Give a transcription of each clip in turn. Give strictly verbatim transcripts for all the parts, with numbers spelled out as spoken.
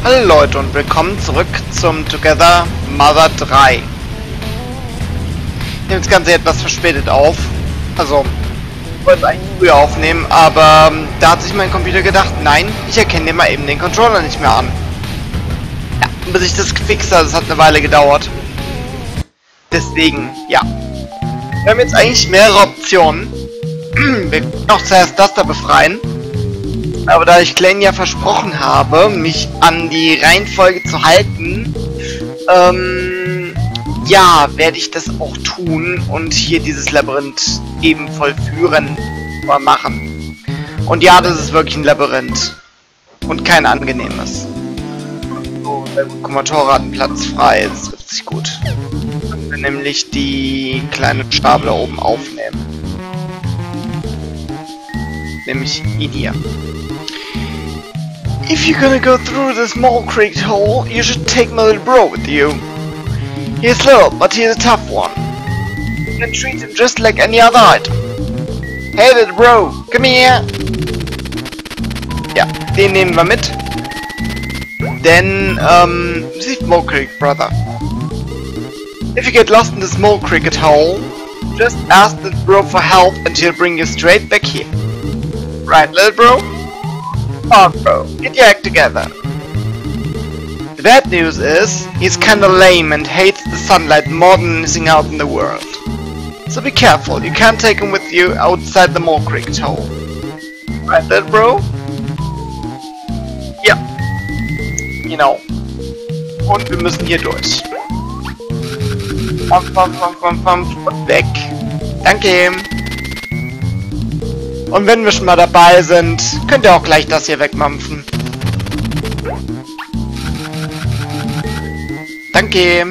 Hallo Leute und willkommen zurück zum Together Mother drei. Ich nehme das Ganze etwas verspätet auf. Also, ich wollte es eigentlich früher aufnehmen, aber ähm, da hat sich mein Computer gedacht, nein, ich erkenne dir mal eben den Controller nicht mehr an. Ja, bis ich das gefixt habe, das hat eine Weile gedauert. Deswegen, ja. Wir haben jetzt eigentlich mehrere Optionen. Wir können auch zuerst das da befreien. Aber da ich Glenn ja versprochen habe, mich an die Reihenfolge zu halten, ähm, ja, werde ich das auch tun und hier dieses Labyrinth eben vollführen oder machen. Und ja, das ist wirklich ein Labyrinth. Und kein angenehmes. So, guck mal, Tora hat einen Platz frei, das trifft sich gut. Dann wir nämlich die kleine Stapel oben aufnehmen. Nämlich die hier. If you're gonna go through the small creek hole, you should take my little bro with you. He's little, but he's a tough one. You can treat him just like any other item. Hey little bro, come here! Ja, den nehmen wir mit. Denn, ähm, see Small Creek, brother. If you get lost in the small cricket hole, just ask the bro for help and he'll bring you straight back here. Right, little bro? Oh, bro, get your act together. The bad news is, he's kinda lame and hates the sunlight more than anything out in the world. So be careful, you can't take him with you outside the Mole Cricket hole. Right, little bro? Ja. Genau. Und wir müssen hier durch. Pam, pam, pam, pam, pam, und weg. Danke. Und wenn wir schon mal dabei sind, könnt ihr auch gleich das hier wegmampfen. Danke.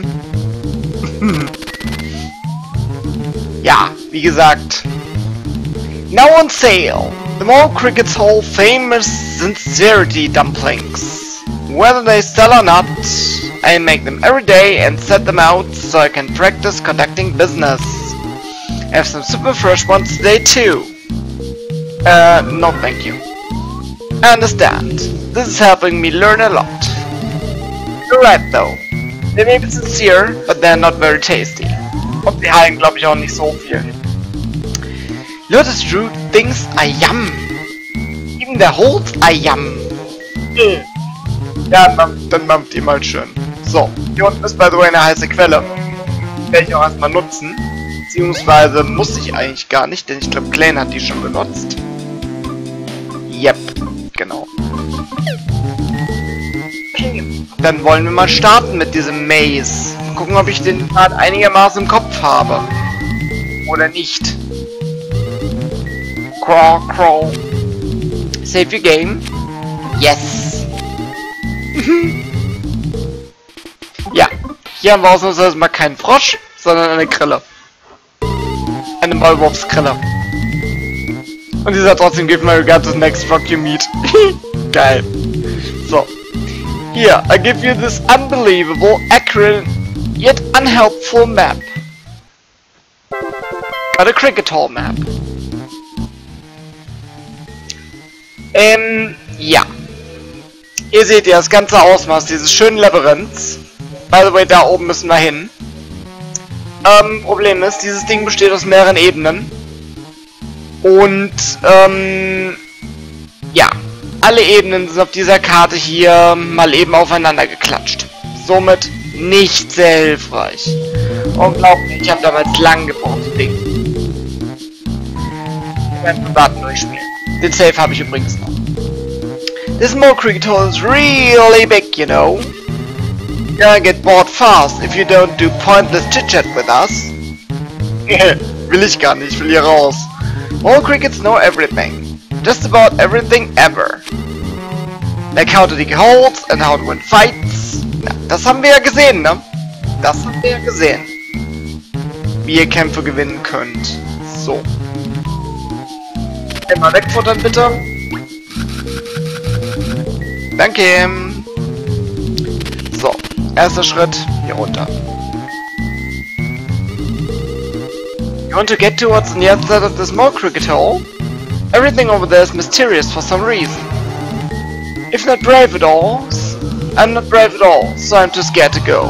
Ja, wie gesagt. Now on sale. The Mole Cricket's Hole famous sincerity dumplings. Whether they sell or not, I make them every day and set them out so I can practice conducting business. I have some super fresh ones today too. Uh, no thank you. I understand. This is helping me learn a lot. You're right though. They may be sincere, but they're not very tasty. Und die heilen, glaube ich, auch nicht so viel. Lotus Root thinks I yum. Even the holes I yum. Mm. Ja, dann, dann mampft ihr mal schön. So, hier unten ist by the way eine heiße Quelle. Die werde ich auch erstmal nutzen. Beziehungsweise muss ich eigentlich gar nicht, denn ich glaube, Glenn hat die schon benutzt. Yep, genau. Okay, dann wollen wir mal starten mit diesem Maze. Gucken, ob ich den Part einigermaßen im Kopf habe. Oder nicht. Crawl, crawl. Save your game. Yes. Ja, hier haben wir ausnahmsweise mal keinen Frosch, sondern eine Grille. Eine Maulwurfsgrille. Und die sagt trotzdem, give my regards to the next frog you meet. Geil. So. Here, I give you this unbelievable, accurate, yet unhelpful map. Got a cricket hole map. Ähm, ja. Hier seht ihr das ganze Ausmaß dieses schönen Labyrinths. By the way, da oben müssen wir hin. Ähm, Problem ist, dieses Ding besteht aus mehreren Ebenen. Und, ähm, ja, alle Ebenen sind auf dieser Karte hier mal eben aufeinander geklatscht. Somit nicht sehr hilfreich. Unglaublich, ich habe damals lang gebraucht, das Ding. Ich werde privaten durchspielen. Den Save habe ich übrigens noch. This Mole Cricket hole is really big, you know. You're gonna get bored fast if you don't do pointless chit-chat with us. Will ich gar nicht, ich will hier raus. Mole Crickets know everything. Just about everything ever. Like how to dig holes and how to win fights. Na, das haben wir ja gesehen, ne? Das haben wir ja gesehen. Wie ihr Kämpfe gewinnen könnt. So. Einmal wegfuttern, bitte. Danke. So, erster Schritt hier runter. You want to get towards the other side of the small cricket hole? Everything over there is mysterious for some reason. If not brave at all, I'm not brave at all, so I'm too scared to go.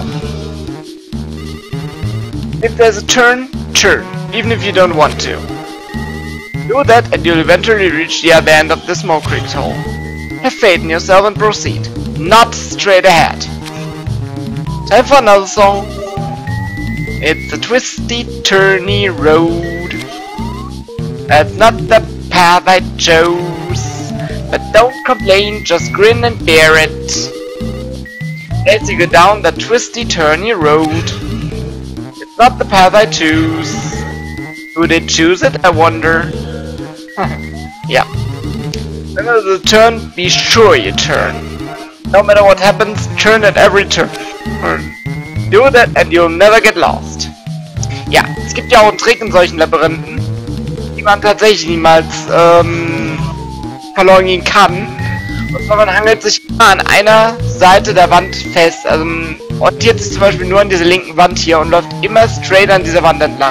If there's a turn, turn, even if you don't want to. Do that and you'll eventually reach the other end of the Smoke Cricket hole. Have faith in yourself and proceed. Not straight ahead. Time for another song. It's a twisty, turny road. That's not the path I chose. But don't complain, just grin and bear it. As you go down that twisty, turny road. It's not the path I choose. Who did choose it, I wonder? Yeah. When there's a turn, be sure you turn. No matter what happens, turn at every turn. Do that and you'll never get lost. Ja, es gibt ja auch einen Trick in solchen Labyrinthen, die man tatsächlich niemals ähm, verloren gehen kann. Und zwar man hangelt sich immer an einer Seite der Wand fest. Also man orientiert sich zum Beispiel nur an dieser linken Wand hier und läuft immer straight an dieser Wand entlang.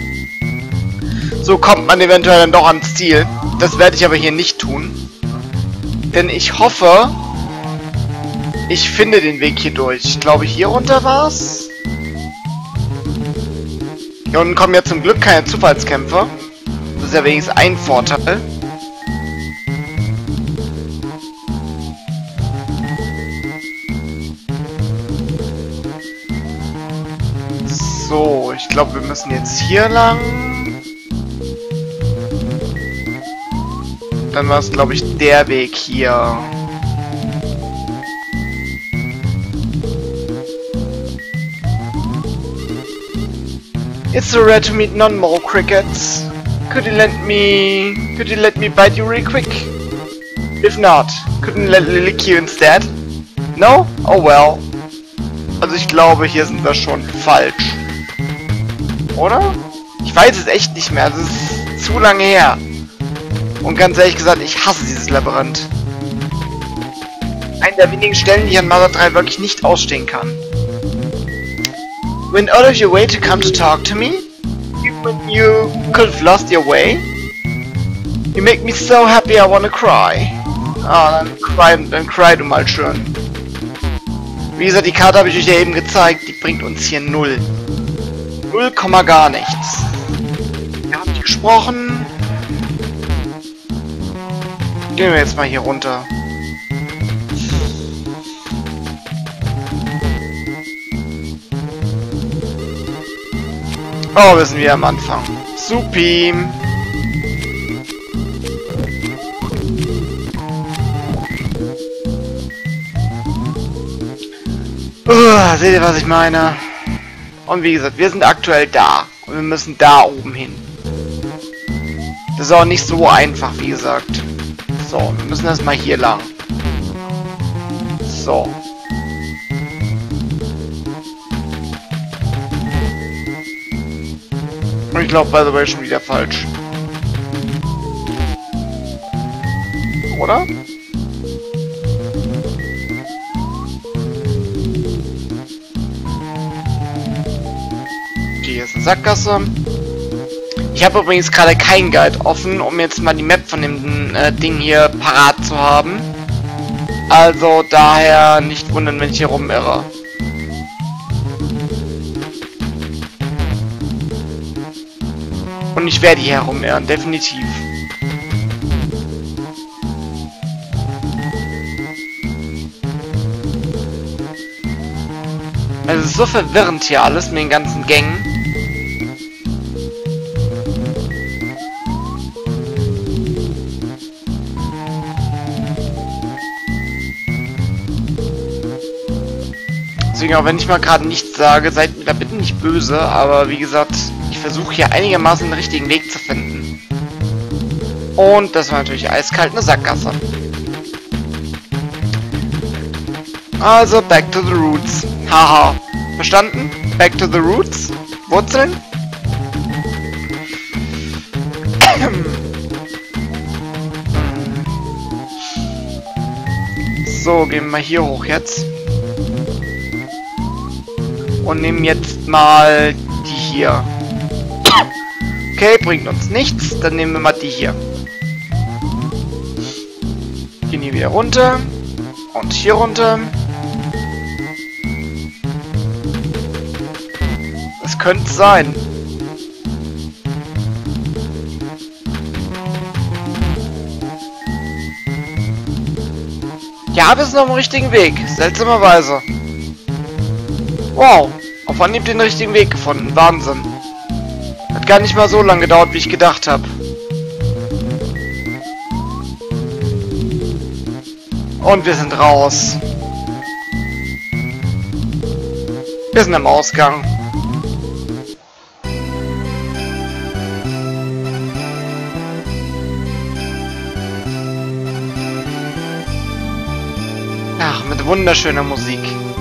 So kommt man eventuell dann doch ans Ziel. Das werde ich aber hier nicht tun. Denn ich hoffe, ich finde den Weg hier durch. Ich glaube, hier runter war's. Hier unten kommen ja zum Glück keine Zufallskämpfe. Das ist ja wenigstens ein Vorteil. So, ich glaube, wir müssen jetzt hier lang. Dann war es, glaube ich, der Weg hier. It's so rare to meet non-mole crickets. Could you let me... Could you let me bite you real quick? If not, couldn't let me lick you instead? No? Oh well. Also ich glaube, hier sind wir schon falsch. Oder? Ich weiß es echt nicht mehr. Es ist zu lange her. Und ganz ehrlich gesagt, ich hasse dieses Labyrinth. Eine der wenigen Stellen, die ich an Mother drei wirklich nicht ausstehen kann. Went out of your way to come to talk to me? Even when you could have lost your way? You make me so happy I wanna cry. Ah, dann cry, dann cry du mal schön. Wie gesagt, die Karte habe ich euch ja eben gezeigt, die bringt uns hier null. Null Komma gar nichts. Wir haben nicht gesprochen. Gehen wir jetzt mal hier runter. Oh, wir sind wieder am Anfang. Supi. Uh, seht ihr, was ich meine? Und wie gesagt, wir sind aktuell da. Und wir müssen da oben hin. Das ist auch nicht so einfach, wie gesagt. So, wir müssen erstmal hier lang. So. Und ich glaube, by the way, schon wieder falsch. Oder? Hier ist eine Sackgasse. Ich habe übrigens gerade kein Guide offen, um jetzt mal die Map von dem äh, Ding hier parat zu haben. Also daher nicht wundern, wenn ich hier rumirre. Und ich werde hier herumirren, definitiv. Es ist so verwirrend hier alles mit den ganzen Gängen. Deswegen, auch wenn ich mal gerade nichts sage, seid mir da bitte nicht böse, aber wie gesagt, ich versuche hier einigermaßen den richtigen Weg zu finden. Und das war natürlich eiskalt eine Sackgasse. Also, back to the roots. Haha. Verstanden? Back to the roots. Wurzeln. So, gehen wir mal hier hoch jetzt. Und nehmen jetzt mal die hier. Okay, bringt uns nichts. Dann nehmen wir mal die hier. Gehen hier wieder runter. Und hier runter. könnte sein. Ja, wir sind auf dem richtigen Weg. Seltsamerweise. Wow. Auf Anhieb den richtigen Weg gefunden. Wahnsinn. Hat gar nicht mal so lange gedauert, wie ich gedacht habe. Und wir sind raus. Wir sind am Ausgang. Ach, mit wunderschöner Musik.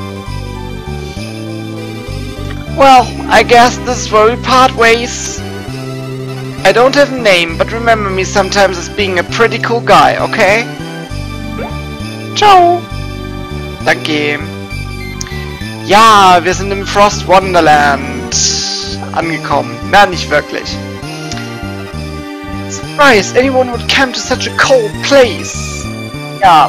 Well, I guess this is where we part ways. I don't have a name, but remember me sometimes as being a pretty cool guy, okay? Ciao! Danke. Ja, wir sind im Frost Wonderland angekommen. Na, nicht wirklich. Surprise, anyone would come to such a cold place. Ja.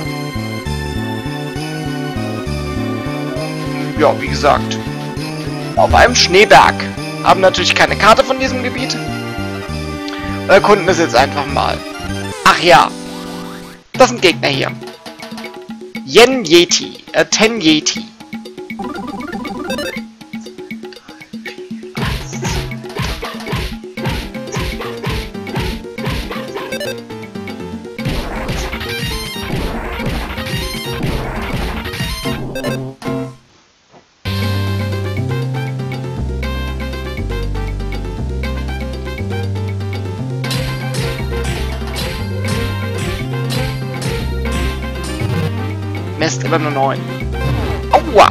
Ja, wie gesagt. Auf einem Schneeberg. Haben natürlich keine Karte von diesem Gebiet. Wir erkunden es jetzt einfach mal. Ach ja. Das sind Gegner hier. Yen Yeti. Äh, Ten Yeti. Mist, immer nur neun. Aua!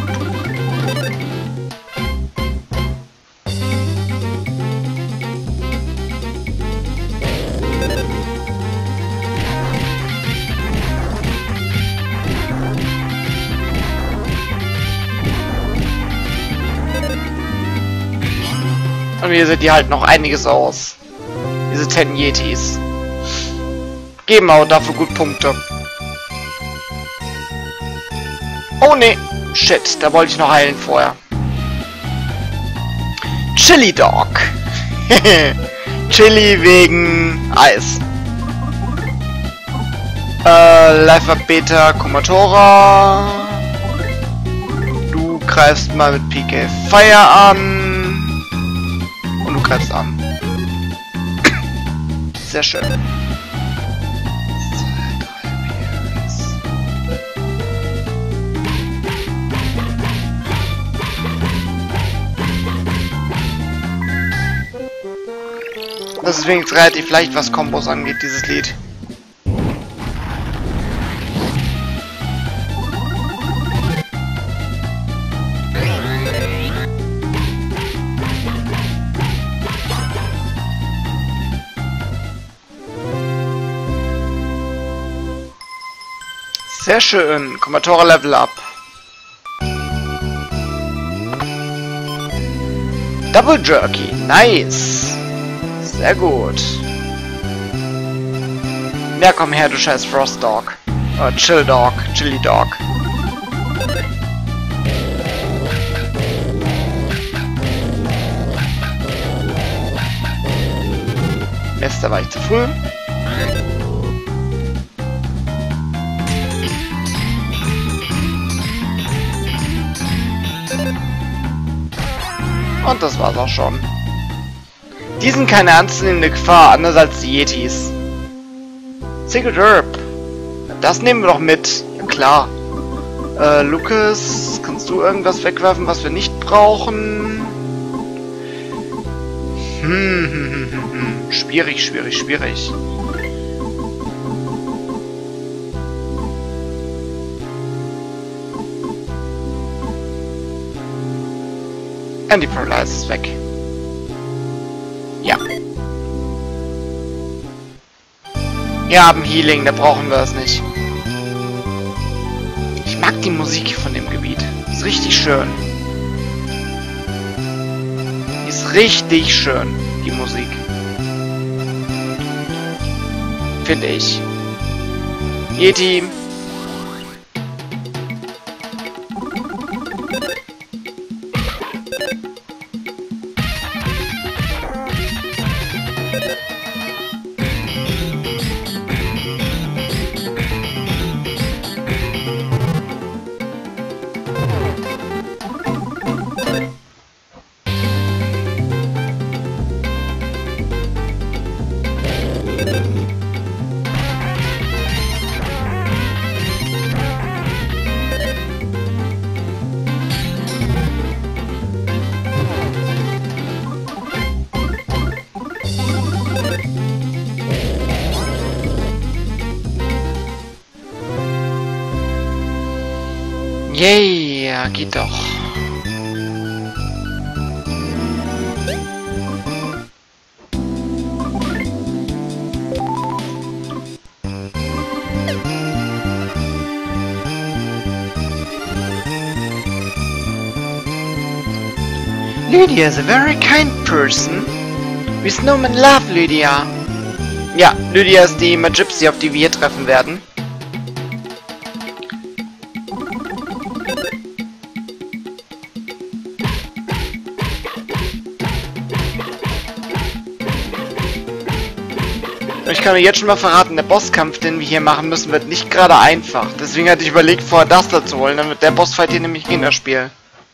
Und hier sind die halt noch einiges aus. Diese Ten Yetis. Geben aber dafür gut Punkte. Oh ne, shit, da wollte ich noch heilen vorher. Chili Dog. Chili wegen Eis. Äh, Life Up Beta Komatora. Du greifst mal mit P K Fire an. Und du greifst an. Sehr schön. Das ist wenigstens relativ leicht, was Kombos angeht, dieses Lied. Sehr schön. Komatora Level Up. Double Jerky. Nice. Sehr gut. Ja, komm her, du scheiß Frost Dog. Oder Chill Dog. Chili Dog. Mist, da war ich zu früh. Und das war's auch schon. Die sind keine ernstzunehmende Gefahr, anders als die Yetis. Secret Herb. Das nehmen wir doch mit. Ja, klar. Äh, Lucas, kannst du irgendwas wegwerfen, was wir nicht brauchen? Hm, hm, hm, hm, hm. Schwierig, schwierig, schwierig. Anti-Paralyze ist weg. Ja. Wir haben Healing, da brauchen wir es nicht. Ich mag die Musik von dem Gebiet. Ist richtig schön. Ist richtig schön, die Musik. Finde ich. Yeti. Yay, ja, geht doch. Lydia is a very kind person. We snowmen love Lydia. Ja, Lydia ist die Magypsy, auf die wir hier treffen werden. Ich kann mir jetzt schon mal verraten, der Bosskampf, den wir hier machen müssen, wird nicht gerade einfach. Deswegen hatte ich überlegt, vorher das da zu holen. Dann wird der Bossfight hier nämlich in das Spiel.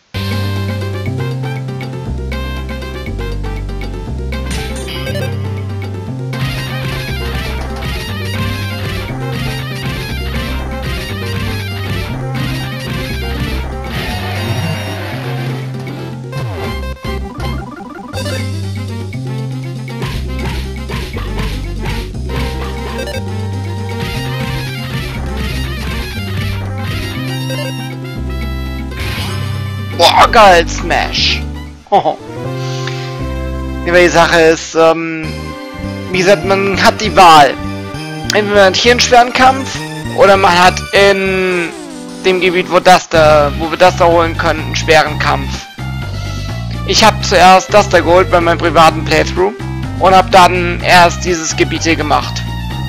Boah, geil, Smash! Oh. Aber die Sache ist, ähm, wie gesagt, man hat die Wahl. Entweder man hat hier einen schweren Kampf, oder man hat in dem Gebiet, wo das da, wo wir das da holen können, einen schweren Kampf. Ich habe zuerst das da geholt bei meinem privaten Playthrough und habe dann erst dieses Gebiet hier gemacht.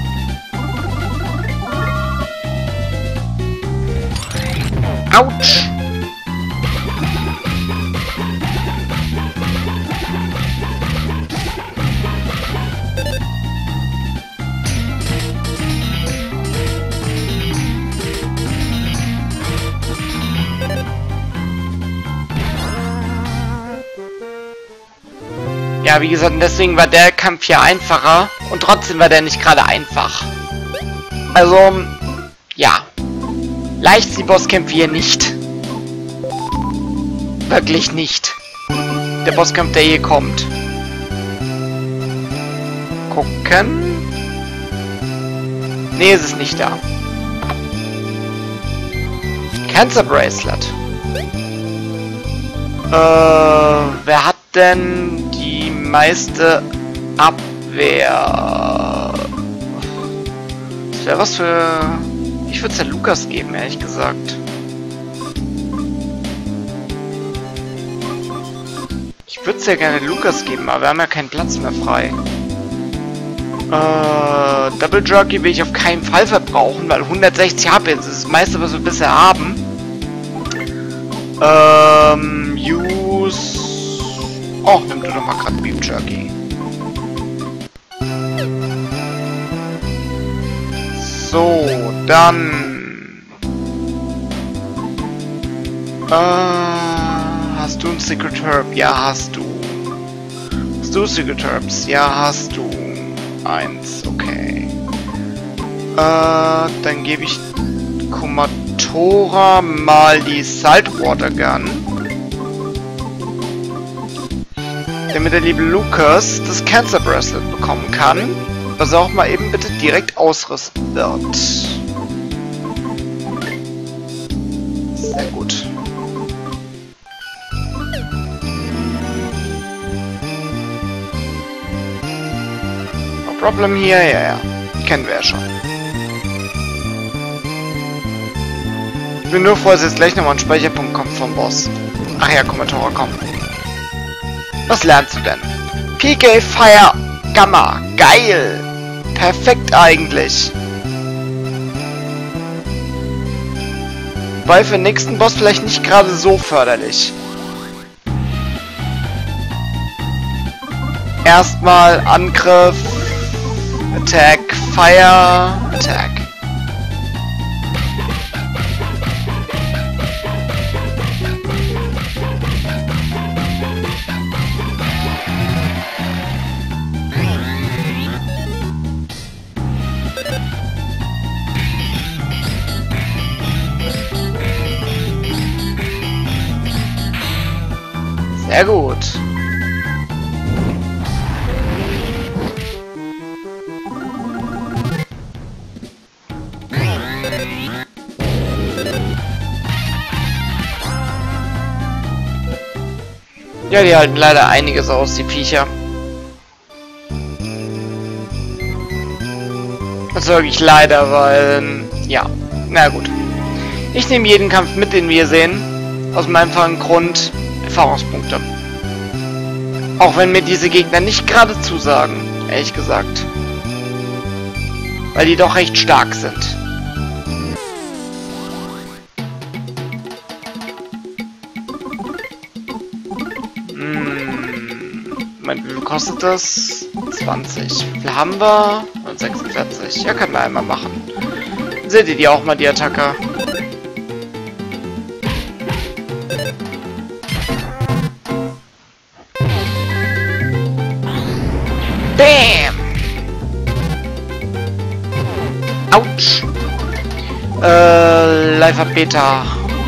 Autsch! Ja, wie gesagt, deswegen war der Kampf hier einfacher und trotzdem war der nicht gerade einfach. Also, ja. Leicht sind die Bosskämpfe hier nicht. Wirklich nicht. Der Bosskampf, der hier kommt. Gucken. Nee, es ist nicht da. Cancer Bracelet. Äh, wer hat denn die meiste Abwehr? Das wäre was für... Ich würde es ja Lukas geben, ehrlich gesagt. Ich würde es ja gerne Lukas geben, aber wir haben ja keinen Platz mehr frei. Äh, Double Jerky will ich auf keinen Fall verbrauchen, weil hundertsechzig H P ist das meiste, was wir bisher haben. Ähm, use... Oh, nimm du doch mal gerade Beef Jerky. So, dann... Äh, hast du ein Secret Herb? Ja, hast du. Hast du Secret Herbs? Ja, hast du. Eins, okay. Äh, dann gebe ich Kumatora mal die Saltwater Gun. Damit der liebe Lukas das Cancer Bracelet bekommen kann, was er auch mal eben bitte direkt ausrüsten wird. Sehr gut. No problem hier, ja, ja. Kennen wir ja schon. Ich bin nur froh, dass jetzt gleich nochmal ein Speicherpunkt kommt vom Boss. Ach ja, Kommentare, komm. Was lernst du denn? P K Fire Gamma. Geil. Perfekt eigentlich. Weil für den nächsten Boss vielleicht nicht gerade so förderlich. Erstmal Angriff. Attack. Fire. Attack. Sehr gut. Ja, die halten leider einiges aus, die Viecher. Das ist wirklich leider, weil... Ja, na gut. Ich nehme jeden Kampf mit, den wir sehen. Aus dem einfachen Grund... Erfahrungspunkte. Auch wenn mir diese Gegner nicht gerade zusagen, ehrlich gesagt. Weil die doch recht stark sind. Moment, wie viel kostet das? zwanzig. Wie viel haben wir? sechsundvierzig. Ja, können wir einmal machen. Seht ihr die auch mal, die Attacke? Bam! Autsch! Äh, Live Up Beta.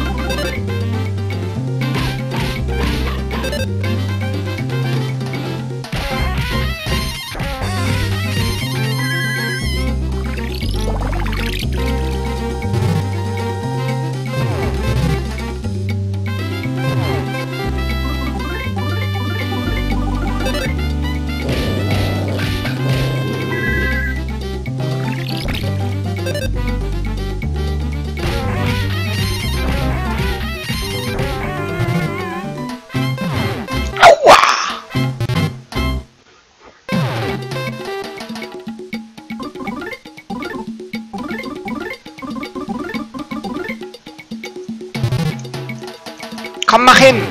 Komm, mach hin!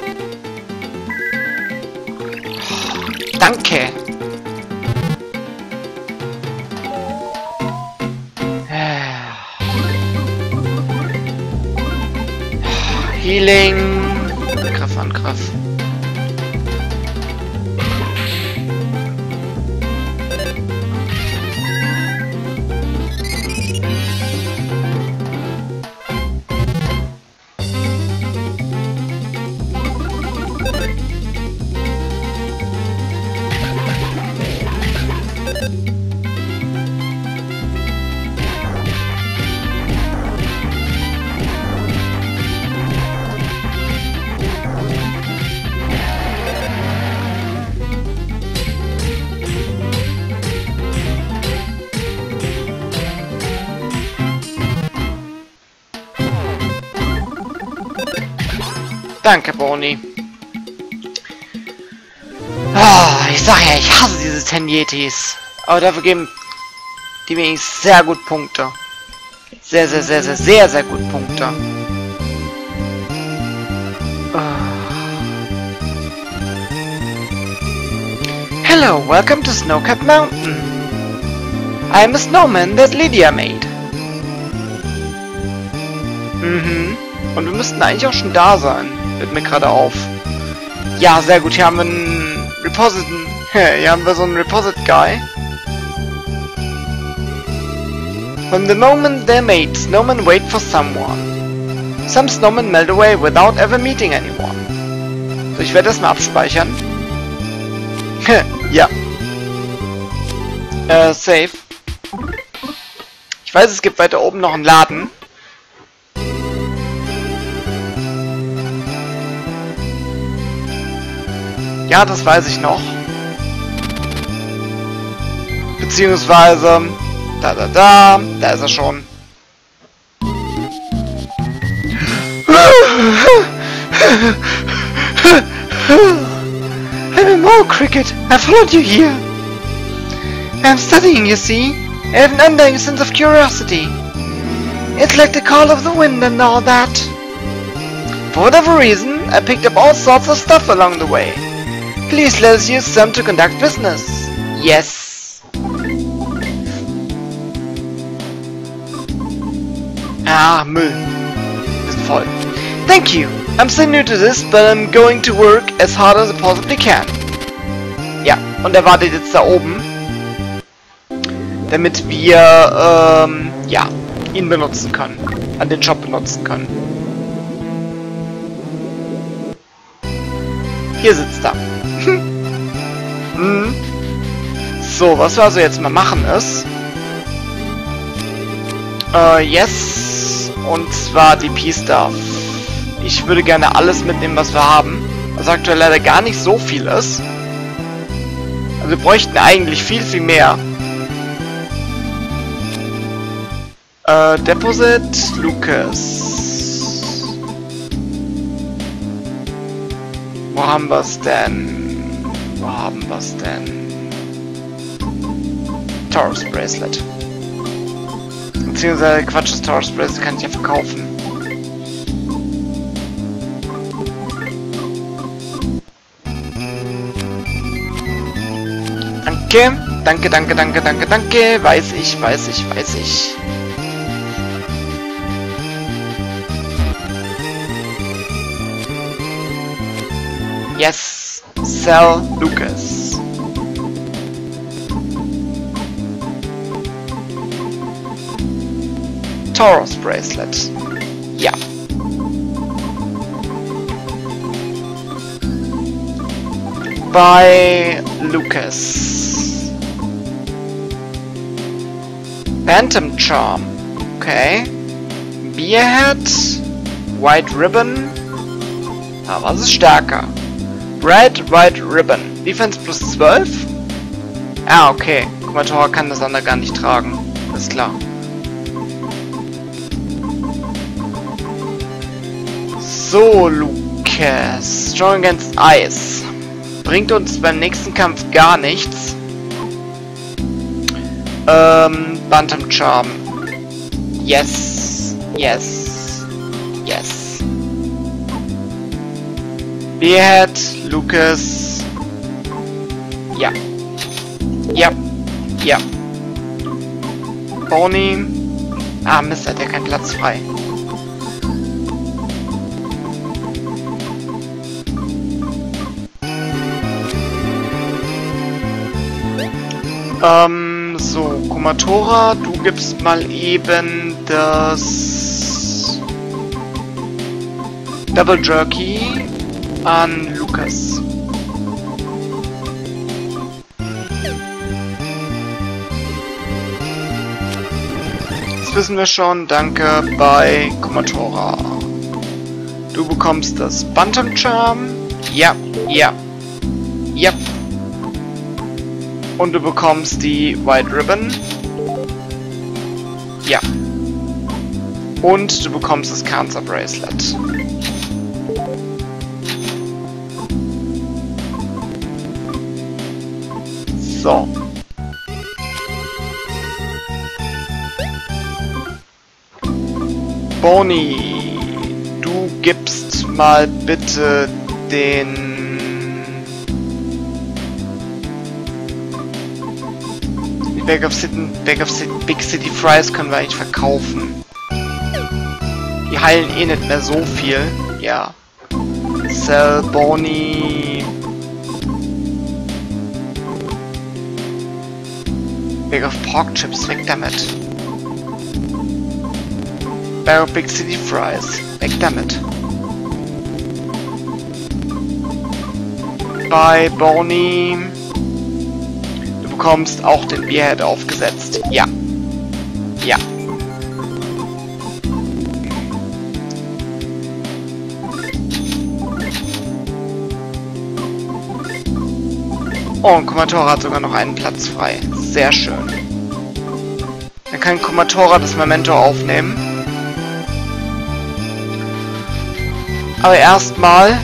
Oh, danke! Healing! Angriff, Angriff. Danke, Boni. Ah, ich sag ja, ich hasse diese Ten Yetis. Aber dafür geben die mir sehr gut Punkte. Sehr, sehr, sehr, sehr, sehr, sehr gut Punkte. Hello, welcome to Snowcap Mountain. I am a snowman that Lydia made. Mhm. Und wir müssten eigentlich auch schon da sein. Fällt mir gerade auf. Ja, sehr gut. Hier haben wir einen Reposit... Hier haben wir so einen Reposit-Guy. From the moment they're made, snowmen wait for someone. Some snowmen melt away without ever meeting anyone. So, ich werde das mal abspeichern. Ja. Äh, save. Ich weiß, es gibt weiter oben noch einen Laden. Ja, das weiß ich noch. Beziehungsweise... Da, da, da. Da ist er schon. I'm a mole cricket. I followed you here. I'm studying, you see. I have an undying sense of curiosity. It's like the call of the wind and all that. For whatever reason, I picked up all sorts of stuff along the way. Please let us use some to conduct business. Yes. Ah, Müll. Ist voll. Thank you. I'm so new to this, but I'm going to work as hard as I possibly can. Ja, und er wartet jetzt da oben. Damit wir, ähm, ja, ihn benutzen können. An den Shop benutzen können. Hier sitzt er. hm. So, was wir also jetzt mal machen ist... Äh, yes. Und zwar die P-Stuff. Ich würde gerne alles mitnehmen, was wir haben. Was aktuell leider gar nicht so viel ist. Also wir bräuchten eigentlich viel, viel mehr. Äh, Deposit, Lucas. Wo haben wir es denn? Wo haben wir es denn? Taurus Bracelet. Beziehungsweise Quatsch, das Taurus Bracelet kann ich ja verkaufen. Danke, danke, danke, danke, danke, danke. Weiß ich, weiß ich, weiß ich. Yes, sell Lucas. Taurus Bracelet. Ja. Bei Lucas. Phantom Charm. Okay. Beerhead. White Ribbon. Ah, was ist stärker? Red White Ribbon. Defense plus zwölf? Ah, okay. Kumatora kann das andere gar nicht tragen. Ist klar. So, Lucas. Strong Against Ice. Bringt uns beim nächsten Kampf gar nichts. Ähm, Bantam Charm. Yes. Yes. Yes. Beerhead, Lucas. Ja. Ja. Ja. Pony. Ah, Mist, hat ja keinen Platz frei. Ähm, so, Kumatora, du gibst mal eben das Double Jerky an Lucas. Das wissen wir schon, danke, bei Kumatora. Du bekommst das Bantam Charm. Ja, ja. Ja. Und du bekommst die White Ribbon. Ja. Und du bekommst das Cancer Bracelet. So. Boni, du gibst mal bitte den... Bag of, City, Bag of City, Big City Fries können wir eigentlich verkaufen. Die heilen eh nicht mehr so viel. Ja. Sell Boni. Bag of Pork Chips, weg damit. Bag of Big City Fries, weg damit. Bei Boni. Du bekommst auch den Beerhead aufgesetzt. Ja. Ja. Oh, und Kumatora hat sogar noch einen Platz frei. Sehr schön. Dann kann Kumatora das Memento aufnehmen. Aber erstmal...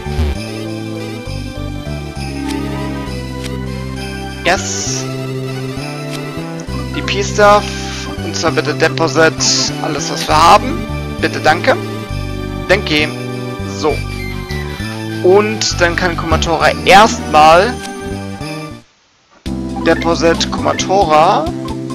Yes. Die P-Stuff. Und zwar bitte Deposit. Alles, was wir haben. Bitte, danke. Danke. So. Und dann kann Kumatora erstmal Deposit Kumatora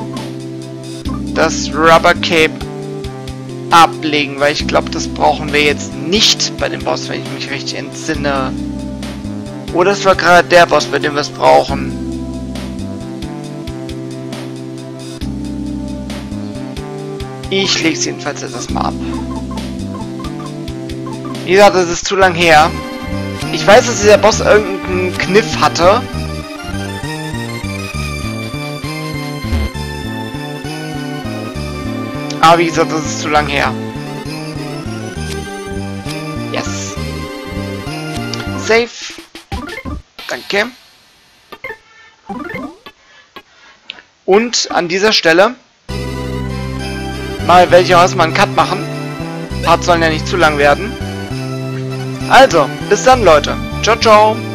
das Rubber Cape ablegen, weil ich glaube, das brauchen wir jetzt nicht bei dem Boss, wenn ich mich richtig entsinne. Oder es war gerade der Boss, bei dem wir es brauchen. Ich lege es jedenfalls jetzt erstmal ab. Wie gesagt, das ist zu lang her. Ich weiß, dass dieser Boss irgendeinen Kniff hatte. Aber wie gesagt, das ist zu lang her. Yes. Save. Danke. Und an dieser Stelle mal werde ich auch erstmal einen Cut machen. Parts sollen ja nicht zu lang werden. Also, bis dann, Leute. Ciao, ciao.